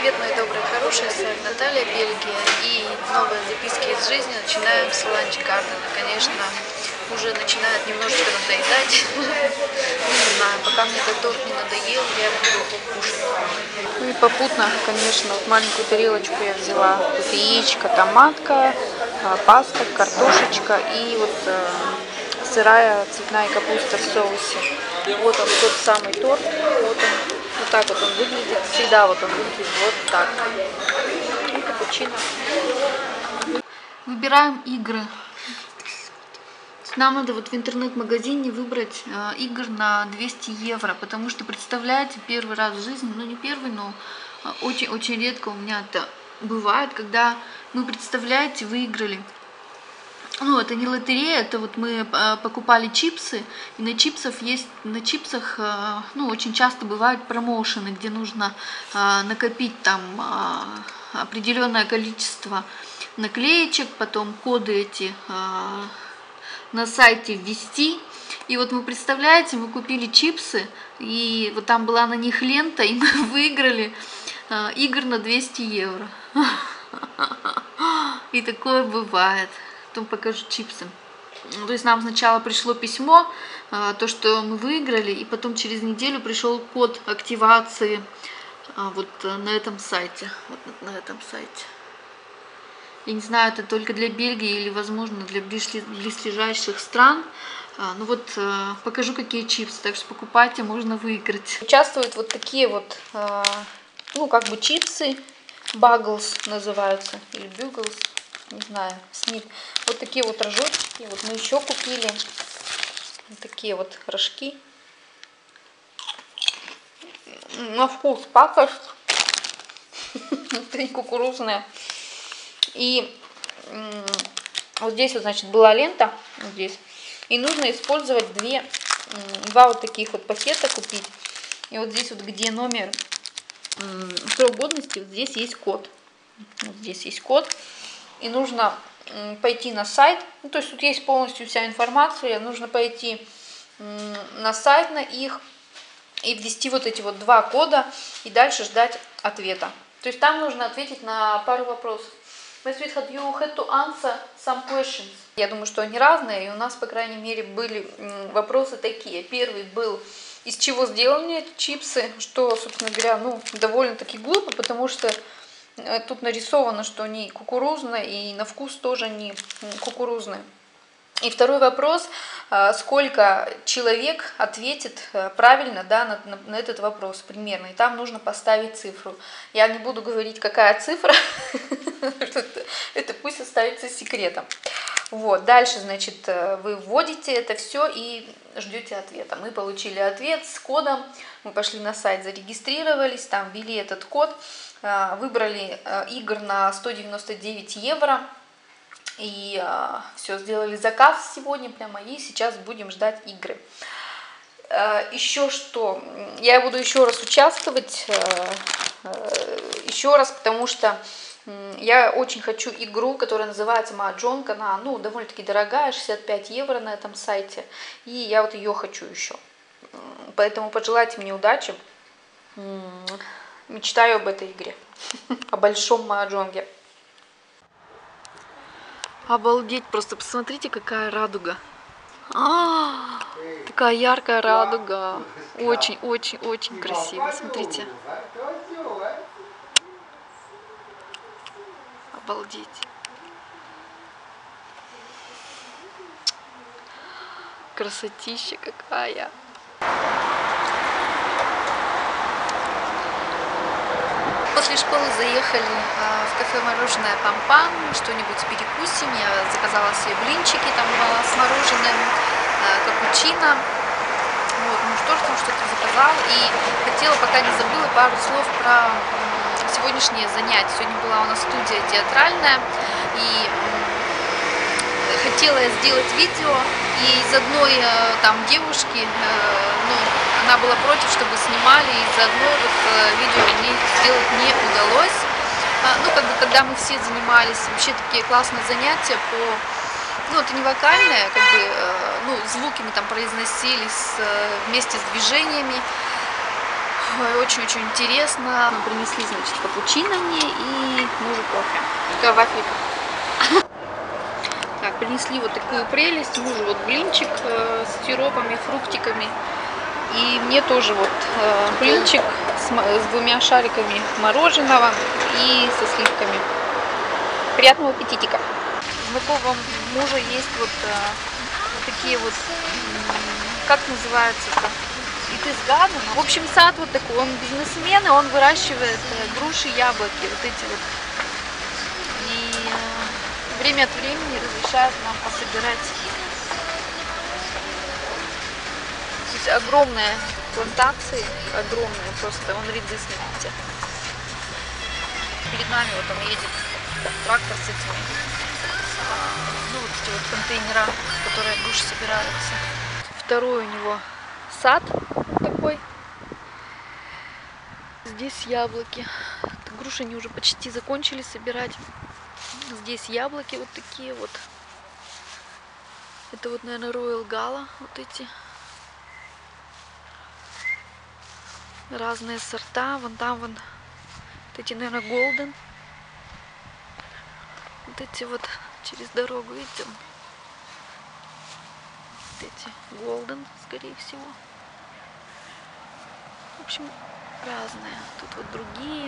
Привет, мои добрые, хорошие, с вами Наталья, Бельгия, и новые записки из жизни начинаем с ланч гардена. Конечно, уже начинает немножечко надоедать, не знаю, пока мне этот торт не надоел, я буду его кушать. Ну и попутно, конечно, вот маленькую тарелочку я взяла, тут яичко, томатка, паста, картошечка и вот сырая цветная капуста в соусе. Вот он, тот самый торт, вот он. Вот так вот он выглядит, всегда вот он выглядит вот так. И капучино. Выбираем игры. Нам надо вот в интернет-магазине выбрать игр на 200 евро, потому что, представляете, первый раз в жизни, ну не первый, но очень редко у меня это бывает, когда мы, представляете, выиграли. Ну, это не лотерея, это вот мы покупали чипсы, и на чипсах, ну, очень часто бывают промоушены, где нужно накопить там определенное количество наклеечек, потом коды эти на сайте ввести. И вот вы представляете, мы купили чипсы, и вот там была на них лента, и мы выиграли игр на 200 евро. И такое бывает. Потом покажу чипсы. То есть нам сначала пришло письмо, то, что мы выиграли, и потом через неделю пришел код активации вот на этом сайте. Вот на этом сайте. Я не знаю, это только для Бельгии или, возможно, для близлежащих стран. Ну вот, покажу, какие чипсы. Так что покупайте, можно выиграть. Участвуют вот такие вот, ну, как бы чипсы. Bagels называются. Или Bugles. Не знаю, снит. Вот такие вот рожочки. Вот мы еще купили. Вот такие вот рожки. На вкус пакость. Это не кукурузная. И вот здесь вот, значит, была лента. Вот здесь. И нужно использовать два вот таких вот пакета купить. И вот здесь вот, где номер срок годности, вот здесь есть код. Вот здесь есть код. И нужно пойти на сайт, ну, то есть тут есть полностью вся информация, нужно пойти на сайт на их и ввести вот эти вот два кода и дальше ждать ответа. То есть там нужно ответить на пару вопросов. You had to answer some questions. Я думаю, что они разные, и у нас, по крайней мере, были вопросы такие. Первый был, из чего сделаны эти чипсы, что, собственно говоря, ну, довольно-таки глупо, потому что тут нарисовано, что они кукурузные, и на вкус тоже не кукурузные. И второй вопрос, сколько человек ответит правильно, да, на этот вопрос примерно. И там нужно поставить цифру. Я не буду говорить, какая цифра, это пусть останется секретом. Вот, дальше, значит, вы вводите это все и ждете ответа. Мы получили ответ с кодом, мы пошли на сайт, зарегистрировались, там ввели этот код, выбрали игр на 199 евро. И все, сделали заказ сегодня прямо, и сейчас будем ждать игры. Еще что, я буду еще раз участвовать, еще раз, потому что я очень хочу игру, которая называется Mahjong. Она, ну, довольно-таки дорогая, 65 евро на этом сайте, и я вот ее хочу еще. Поэтому пожелайте мне удачи, мечтаю об этой игре, о большом Mahjonге. Обалдеть, просто посмотрите, какая радуга. Такая яркая радуга. Очень красиво. Смотрите. Обалдеть. Красотища какая. После школы заехали в кафе «Мороженое Пам-Пам», что-нибудь перекусим. Я заказала себе блинчики там с мороженым, капучино. Вот, муж тоже там что-то заказал. И хотела, пока не забыла, пару слов про сегодняшнее занятие. Сегодня была у нас студия театральная, и хотела я сделать видео, и из одной там девушки, ну, она была против, чтобы снимали, и из одной вот видео мне сделать не удалось. Ну, как бы, когда мы все занимались, вообще такие классные занятия по, ну, это не вокальное, как бы, ну, звуки мы там произносили вместе с движениями. Ой, очень-очень интересно. Нам принесли, значит, капучино мне и мужу кофе. Такая вафелька. Так, принесли вот такую прелесть. Мужу вот блинчик с сиропами, фруктиками. И мне тоже вот блинчик с двумя шариками мороженого и со сливками. Приятного аппетитика. Знакомого мужа есть вот такие вот, как называется-то? Из гадана. В общем, сад вот такой, он бизнесмен, и он выращивает груши, яблоки, вот эти вот. И время от времени разрешает нам пособирать их. Здесь огромные плантации, огромные просто, вон ряды, смотрите. Перед нами вот он едет трактор с этими, ну вот эти вот контейнера, в которые груши собираются. Второй у него сад такой. Здесь яблоки. Груши они уже почти закончили собирать. Здесь яблоки вот такие вот. Это вот, наверное, Royal Gala. Вот эти. Разные сорта. Вон там вон. Вот эти, наверное, Golden. Вот эти вот через дорогу, видите? Вот эти Golden, скорее всего. В общем, разные. Тут вот другие.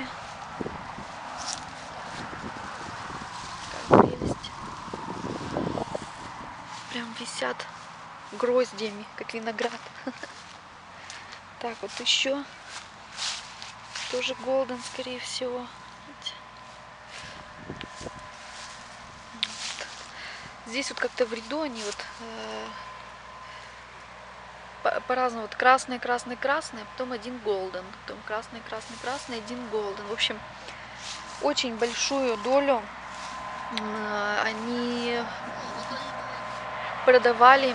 Какая прелесть. Прям висят гроздьями, как виноград. Так, вот еще. Тоже Golden, скорее всего. Вот. Здесь вот как-то в ряду они вот по-разному. Вот красный, красный, красный, а потом один Golden. Потом красный, красный, красный, один Golden. В общем, очень большую долю они продавали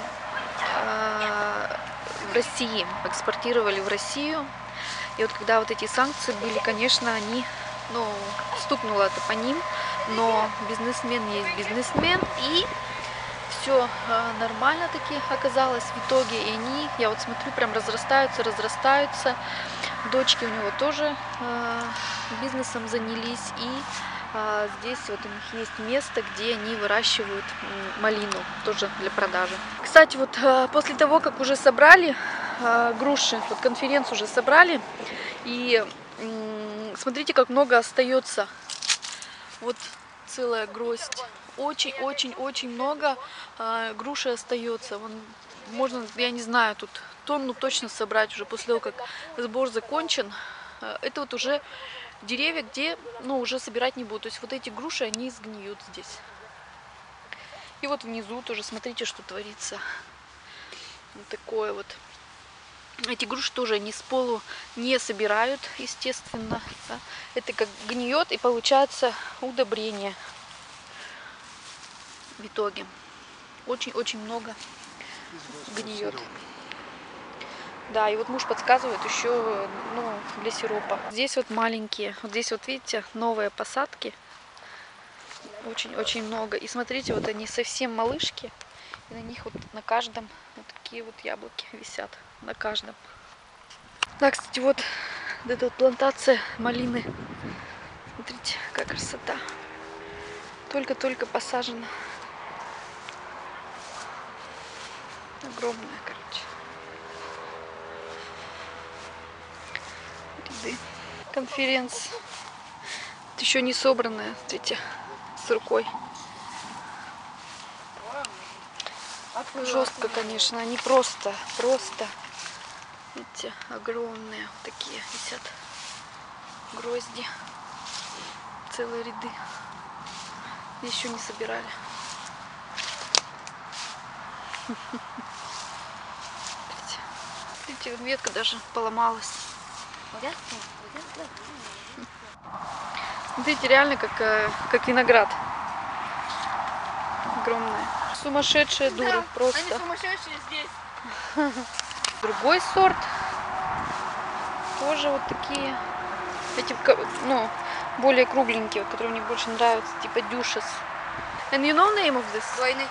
в России, экспортировали в Россию. И вот когда вот эти санкции были, конечно, они, ну, стукнуло это по ним, но бизнесмен есть бизнесмен, и все нормально таки оказалось в итоге. И они, я вот смотрю, прям разрастаются, разрастаются. Дочки у него тоже бизнесом занялись, и здесь вот у них есть место, где они выращивают малину, тоже для продажи. Кстати, вот после того, как уже собрали груши, вот конференцию уже собрали, и смотрите, как много остается. Вот целая гроздь. Очень-очень-очень много груши остается. Вон, можно, я не знаю, тут тонну точно собрать уже после того, как сбор закончен. Это вот уже деревья, где, ну, уже собирать не будут. То есть вот эти груши, они сгниют здесь. И вот внизу тоже смотрите, что творится. Вот такое вот. Эти груши тоже они с полу не собирают, естественно. Да. Это как гниет, и получается удобрение в итоге. Очень-очень много гниет. Да, и вот муж подсказывает еще, ну, для сиропа. Здесь вот маленькие, вот здесь вот видите, новые посадки. Очень-очень много. И смотрите, вот они совсем малышки. И на них вот на каждом вот такие вот яблоки висят. На каждом. Да, кстати, вот эта вот плантация малины. Смотрите, какая красота. Только-только посажена. Огромная, короче. Ряды. Конференц. Еще не собранная, смотрите, с рукой. Жестко, конечно, они просто, видите, огромные вот такие висят грозди, целые ряды. Еще не собирали. Видите, ветка даже поломалась. Смотрите, реально как виноград. Огромная. Сумасшедшие дуры, да, просто. Они сумасшедшие здесь. Другой сорт. Тоже вот такие. Эти, ну, более кругленькие, которые мне больше нравятся, типа Дюшес. And you know name of this? Двойны.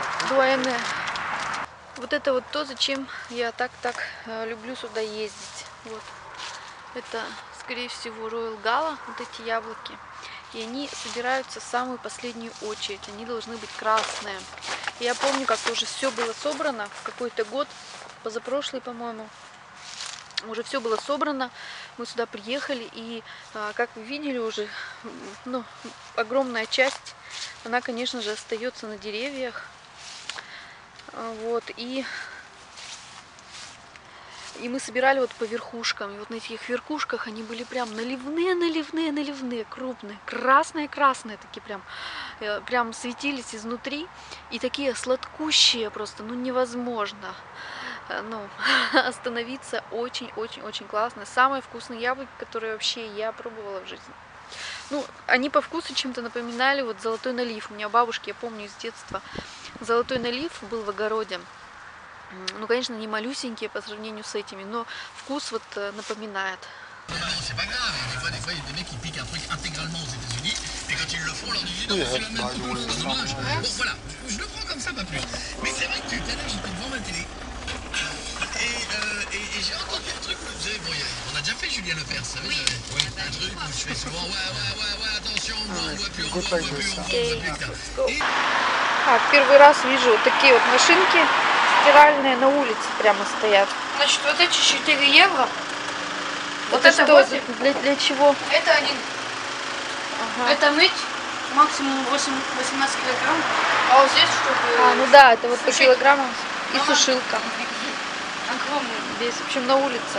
Двойны. Вот это вот то, зачем я так люблю сюда ездить. Вот. Это, скорее всего, Royal Gala, вот эти яблоки. И они собираются в самую последнюю очередь. Они должны быть красные. И я помню, как-то уже все было собрано в какой-то год, позапрошлый, по-моему. Уже все было собрано. Мы сюда приехали, и, как вы видели уже, ну, огромная часть, она, конечно же, остается на деревьях. Вот, и мы собирали вот по верхушкам. И вот на этих верхушках они были прям наливные, крупные, красные такие прям светились изнутри. И такие сладкущие просто, ну невозможно. Ну, остановиться. Очень классно. Самые вкусные яблоки, которые вообще я пробовала в жизни. Ну, они по вкусу чем-то напоминали вот золотой налив. У меня у бабушки, я помню из детства, золотой налив был в огороде. Ну, конечно, не малюсенькие по сравнению с этими, но вкус вот напоминает. Et j'ai entendu un truc, vous savez, bon, on a déjà fait Julien Lepers, vous savez, oui, un truc où je fais souvent, ouais, attention, on voit plus, on voit plus, etc. Так, первый раз вижу вот такие вот машинки стиральные на улице прямо стоят. Значит, вот эти 4 евро. Вот это что? 8. Для чего? Это один. Ага. Это мыть максимум 18 килограмм. А вот здесь, чтобы... Ну да, это вот по сушить. килограммам и сушилка. Огромный. Здесь, в общем, на улице.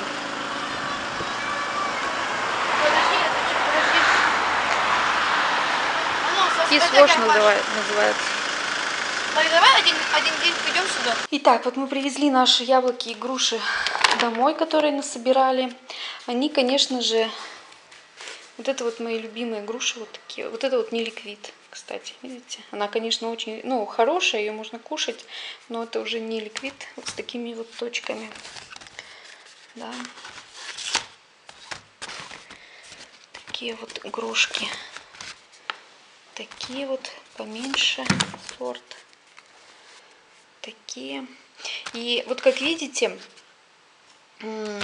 Кис-вош называется. Давай один день пойдем сюда. Итак, вот мы привезли наши яблоки и груши домой, которые насобирали. Они, конечно же, вот это вот мои любимые груши, вот такие. Вот это вот не ликвид, кстати, видите? Она, конечно, очень, ну, хорошая, ее можно кушать, но это уже не ликвид, вот с такими вот точками. Да. Такие вот грушки. Такие вот поменьше сорт. Такие. И вот как видите, это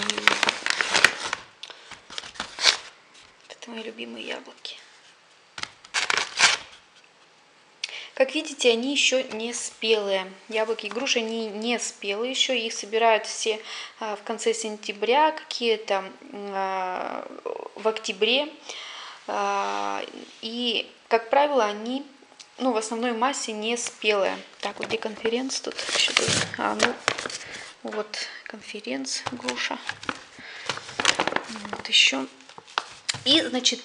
мои любимые яблоки. Как видите, они еще не спелые. Яблоки и груши, они не спелые еще. Их собирают все в конце сентября, какие-то в октябре. И, как правило, они, ну, в основной массе не спелые. Так, вот где конференц тут еще был? Ну, вот конференц, груша. Вот еще. И, значит,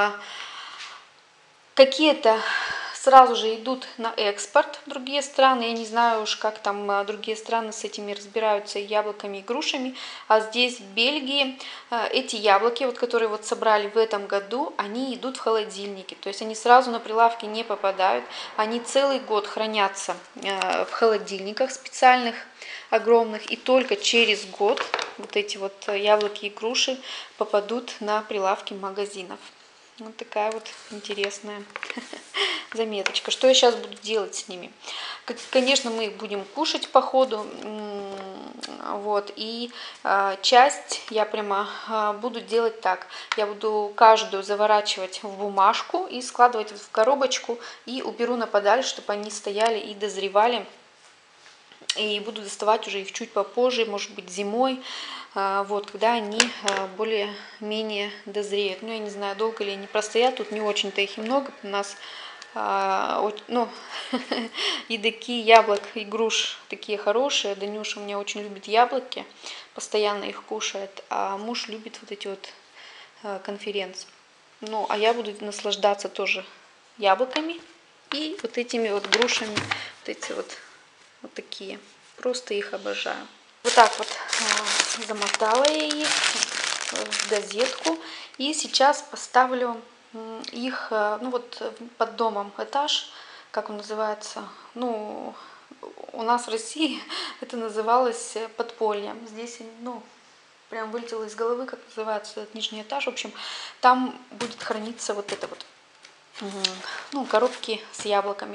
какие-то сразу же идут на экспорт в другие страны. Я не знаю уж, как там другие страны с этими разбираются, яблоками и грушами. А здесь, в Бельгии, эти яблоки, вот, которые вот собрали в этом году, они идут в холодильнике. То есть они сразу на прилавки не попадают. Они целый год хранятся в холодильниках специальных, огромных. И только через год вот эти вот яблоки и груши попадут на прилавки магазинов. Вот такая вот интересная заметочка. Что я сейчас буду делать с ними? Конечно, мы их будем кушать по ходу. Вот. И часть я прямо буду делать так. Я буду каждую заворачивать в бумажку и складывать в коробочку. И уберу на подальше, чтобы они стояли и дозревали. И буду доставать уже их чуть попозже, может быть, зимой. Вот, когда они более-менее дозреют. Ну, я не знаю, долго ли они простоят, тут не очень-то их и много. У нас, ну, едоки, яблок и груш такие хорошие. Данюша у меня очень любит яблоки, постоянно их кушает, а муж любит вот эти вот конференции. Ну, а я буду наслаждаться тоже яблоками и вот этими вот грушами, вот эти вот такие. Просто их обожаю. Вот так вот замотала я их в газетку. И сейчас поставлю их, ну вот под домом этаж, как он называется, ну, у нас в России это называлось подпольем. Здесь, ну, прям вылетело из головы, как называется этот нижний этаж. В общем, там будет храниться вот это вот, ну, коробки с яблоками.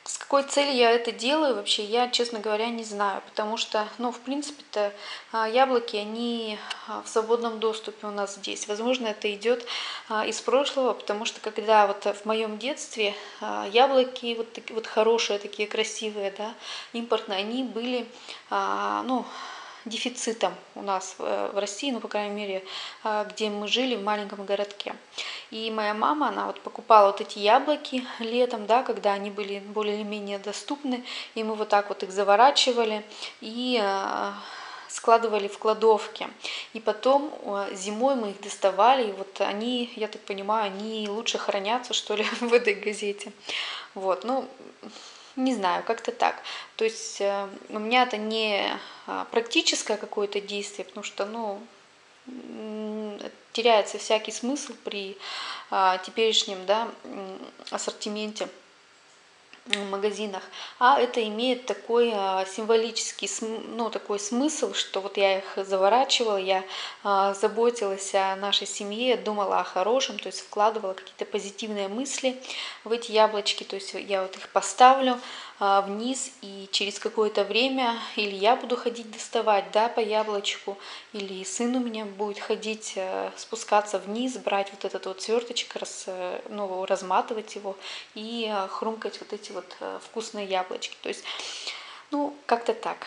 С какой целью я это делаю, вообще, я, честно говоря, не знаю, потому что, ну, в принципе-то, яблоки, они в свободном доступе у нас здесь. Возможно, это идет из прошлого, потому что когда вот в моем детстве яблоки вот такие вот хорошие, такие красивые, да, импортные, они были, ну, дефицитом у нас в России, ну, по крайней мере, где мы жили, в маленьком городке. И моя мама, она вот покупала вот эти яблоки летом, да, когда они были более-менее доступны, и мы вот так вот их заворачивали и складывали в кладовке. И потом зимой мы их доставали, и вот они, я так понимаю, они лучше хранятся, что ли, в этой газете. Вот, ну, не знаю, как-то так. То есть у меня это не практическое какое-то действие, потому что, ну, теряется всякий смысл при теперешнем, да, ассортименте в магазинах, а это имеет такой символический, ну, такой смысл, что вот я их заворачивала, я заботилась о нашей семье, думала о хорошем, то есть вкладывала какие-то позитивные мысли в эти яблочки, то есть я вот их поставлю вниз, и через какое-то время или я буду ходить доставать, да, по яблочку, или сын у меня будет ходить, спускаться вниз, брать вот этот вот сверточек, ну, разматывать его и хрумкать вот эти вот вкусные яблочки. То есть, ну, как-то так.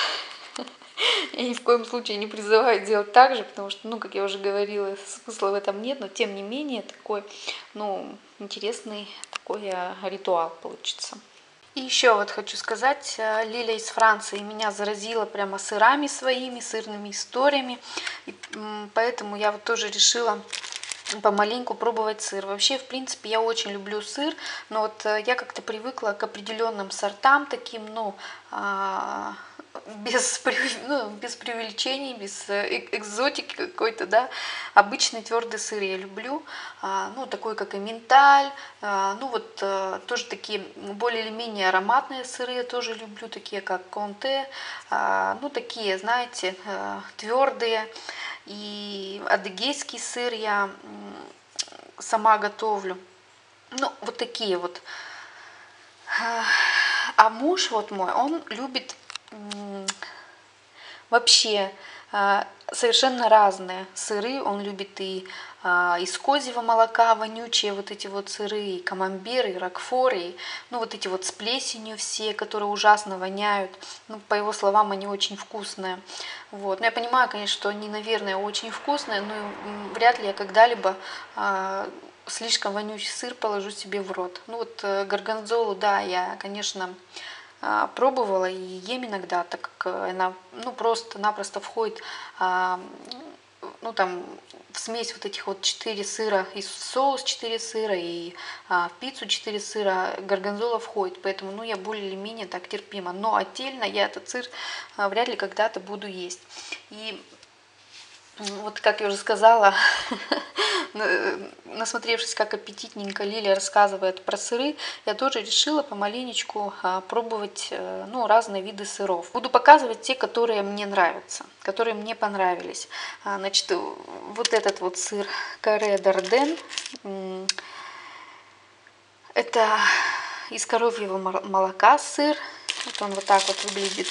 Я ни в коем случае не призываю делать так же, потому что, ну, как я уже говорила, смысла в этом нет, но тем не менее такой, ну, интересный такой ритуал получится. И еще вот хочу сказать, Лиля из Франции меня заразила прямо сырами своими, сырными историями, и поэтому я вот тоже решила помаленьку пробовать сыр. Вообще, в принципе, я очень люблю сыр, но вот я как-то привыкла к определенным сортам таким, ну, без преувеличений, без экзотики какой-то, да, обычный твердый сыр я люблю, ну, такой, как и миндаль, ну, вот тоже такие более или менее ароматные сыры я тоже люблю, такие как Конте, ну, такие, знаете, твердые, и адыгейский сыр я сама готовлю, ну, вот такие вот. А муж вот мой, он любит вообще совершенно разные сыры. Он любит и из козьего молока вонючие вот эти вот сыры, и камамбер, и рокфор, и, ну, вот эти вот с плесенью все, которые ужасно воняют. Ну, по его словам, они очень вкусные. Вот. Но я понимаю, конечно, что они, наверное, очень вкусные, но вряд ли я когда-либо слишком вонючий сыр положу себе в рот. Ну вот горгонзолу, да, я, конечно, пробовала и ем иногда, так как она, ну, просто-напросто входит, ну, там, в смесь вот этих вот 4 сыра, и в соус 4 сыра, и в пиццу 4 сыра, горгонзола входит, поэтому, ну, я более или менее так терпима. Но отдельно я этот сыр вряд ли когда-то буду есть. И вот, как я уже сказала, насмотревшись, как аппетитненько Лиля рассказывает про сыры, я тоже решила помаленечку пробовать, ну, разные виды сыров. Буду показывать те, которые мне нравятся, которые мне понравились. Значит, вот этот вот сыр Каре Дарден, это из коровьего молока сыр. Вот он вот так вот выглядит.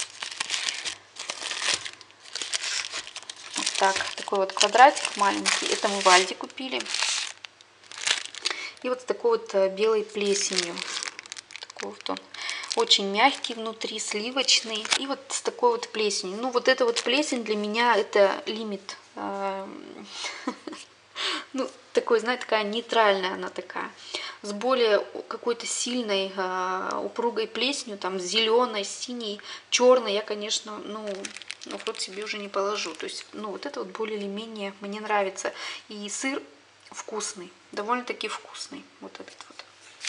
Так, такой вот квадратик маленький, это мы в Альде купили. И вот с такой вот белой плесенью. Такой вот он очень мягкий внутри, сливочный. И вот с такой вот плесенью. Ну, вот эта вот плесень для меня это лимит. Ну, такой, знаете, такая нейтральная она такая. С более какой-то сильной, упругой плесенью, там, зеленой, синей, черной, я, конечно, ну, в рот себе уже не положу. То есть, ну, вот это вот более или менее мне нравится. И сыр вкусный, довольно-таки вкусный. Вот этот вот.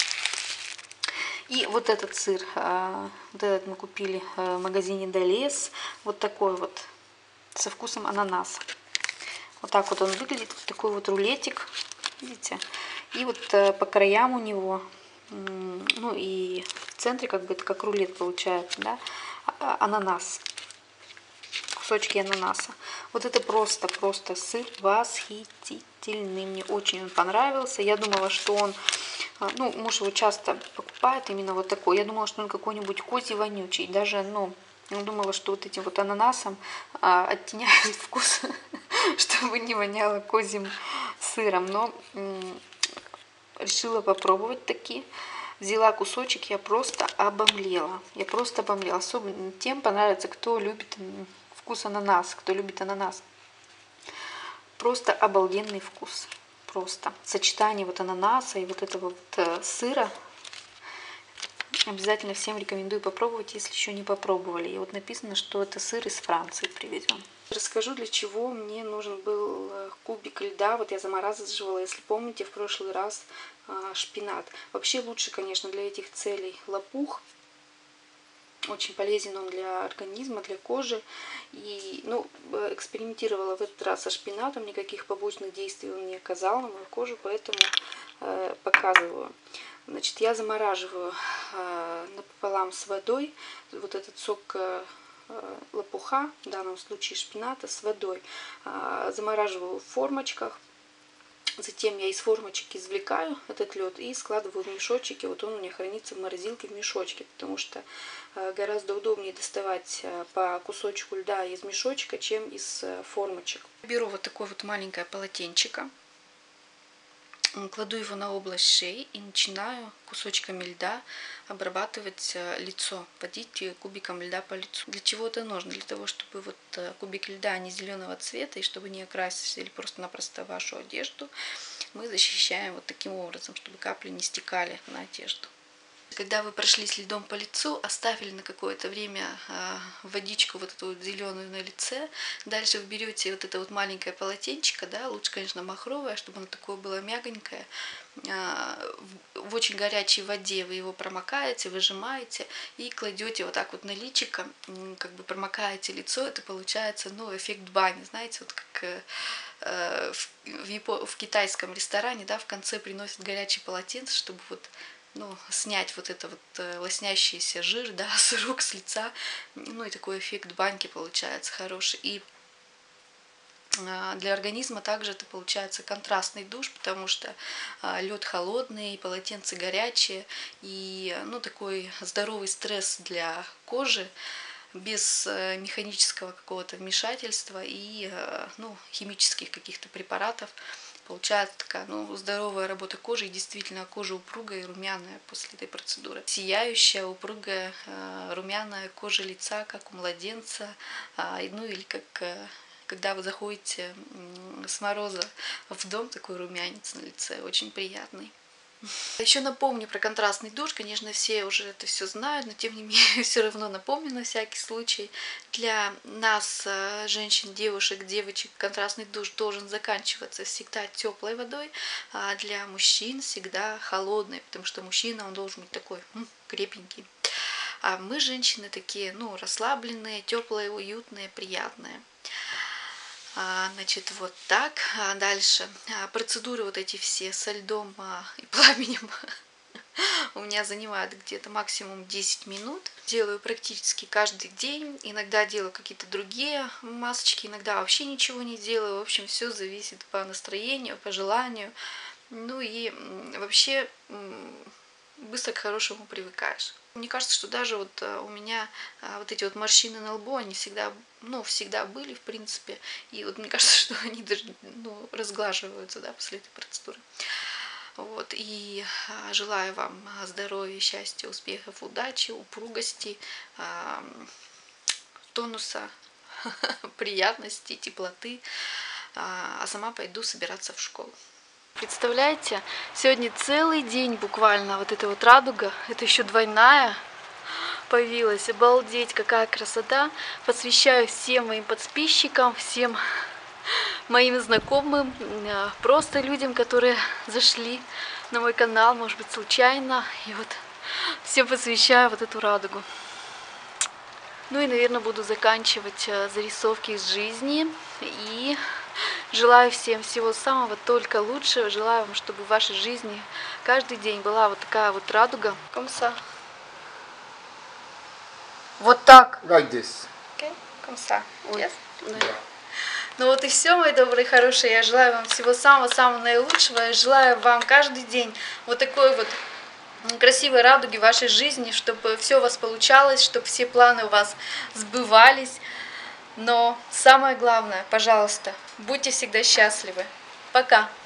И вот этот сыр, вот этот мы купили в магазине Делес. Вот такой вот, со вкусом ананаса. Вот так вот он выглядит, вот такой вот рулетик, видите. И вот по краям у него, ну и в центре как бы это как рулет получается, да, ананас. Кусочки ананаса. Вот это просто сыр восхитительный. Мне очень он понравился. Я думала, что он Ну, муж его часто покупает именно вот такой. Я думала, что он какой-нибудь козий вонючий. Даже, ну, думала, что вот этим вот ананасом оттеняет вкус, чтобы не воняло козьим сыром. Но решила попробовать такие. Взяла кусочек, я просто обомлела. Я просто обомлела. Особенно тем понравится, кто любит вкус ананаса, кто любит ананас. Просто обалденный вкус. Просто сочетание вот ананаса и вот этого вот сыра. Обязательно всем рекомендую попробовать, если еще не попробовали. И вот написано, что это сыр из Франции привезен. Расскажу, для чего мне нужен был кубик льда. Вот я замораживала, если помните, в прошлый раз шпинат. Вообще лучше, конечно, для этих целей лопух. Очень полезен он для организма, для кожи. И, ну, экспериментировала в этот раз со шпинатом, никаких побочных действий он не оказал на мою кожу, поэтому показываю. Значит, я замораживаю напополам с водой вот этот сок лопуха, в данном случае шпината, с водой. Замораживаю в формочках. Затем я из формочек извлекаю этот лед и складываю в мешочки. Вот он у меня хранится в морозилке в мешочке, потому что гораздо удобнее доставать по кусочку льда из мешочка, чем из формочек. Беру вот такое вот маленькое полотенчико, кладу его на область шеи и начинаю кусочками льда обрабатывать лицо, водить кубиком льда по лицу. Для чего это нужно? Для того, чтобы вот кубик льда не зеленого цвета, и чтобы не окрасить или просто-напросто вашу одежду, мы защищаем вот таким образом, чтобы капли не стекали на одежду. Когда вы прошлись льдом по лицу, оставили на какое-то время водичку вот эту вот зеленую на лице, дальше вы берете вот это вот маленькое полотенчико, да, лучше, конечно, махровое, чтобы оно такое было мягонькое, в очень горячей воде вы его промокаете, выжимаете и кладете вот так вот на личико, как бы промокаете лицо, это получается, ну, эффект бани, знаете, вот как в китайском ресторане, да, в конце приносят горячее полотенце, чтобы вот, ну, снять вот это вот лоснящийся жир, да, с рук, с лица. Ну и такой эффект баньки получается хороший. И для организма также это получается контрастный душ, потому что лед холодный, полотенце горячее. И, ну, такой здоровый стресс для кожи, без механического какого-то вмешательства и, ну, химических каких-то препаратов. Получается такая, ну, здоровая работа кожи, и действительно кожа упругая и румяная после этой процедуры. Сияющая, упругая, румяная кожа лица, как у младенца, ну или как когда вы заходите с мороза в дом, такой румянец на лице, очень приятный. Еще напомню про контрастный душ. Конечно, все уже это все знают, но тем не менее все равно напомню на всякий случай. Для нас, женщин, девушек, девочек, контрастный душ должен заканчиваться всегда теплой водой, а для мужчин всегда холодной, потому что мужчина, он должен быть такой крепенький. А мы, женщины, такие, ну, расслабленные, теплые, уютные, приятные. Значит, вот так. Дальше. Процедуры вот эти все со льдом и пламенем у меня занимают где-то максимум 10 минут. Делаю практически каждый день. Иногда делаю какие-то другие масочки, иногда вообще ничего не делаю. В общем, все зависит по настроению, по желанию. Ну и вообще быстро к хорошему привыкаешь. Мне кажется, что даже вот у меня вот эти вот морщины на лбу, они всегда, ну, всегда были, в принципе. И вот мне кажется, что они даже, ну, разглаживаются, да, после этой процедуры. Вот, и желаю вам здоровья, счастья, успехов, удачи, упругости, тонуса, приятности, теплоты. А сама пойду собираться в школу. Представляете, сегодня целый день буквально вот эта вот радуга, это еще двойная появилась. Обалдеть, какая красота. Посвящаю всем моим подписчикам, всем моим знакомым, просто людям, которые зашли на мой канал, может быть, случайно. И вот всем посвящаю вот эту радугу. Ну и, наверное, буду заканчивать зарисовки из жизни. И желаю всем всего самого только лучшего. Желаю вам, чтобы в вашей жизни каждый день была вот такая вот радуга. Comme ça. Вот так. Like this. Okay, comme ça. Yes. Yeah. Ну вот и все, мои добрые, хорошие. Я желаю вам всего самого-самого наилучшего. Я желаю вам каждый день вот такой вот красивой радуги в вашей жизни, чтобы все у вас получалось, чтобы все планы у вас сбывались. Но самое главное, пожалуйста, будьте всегда счастливы. Пока!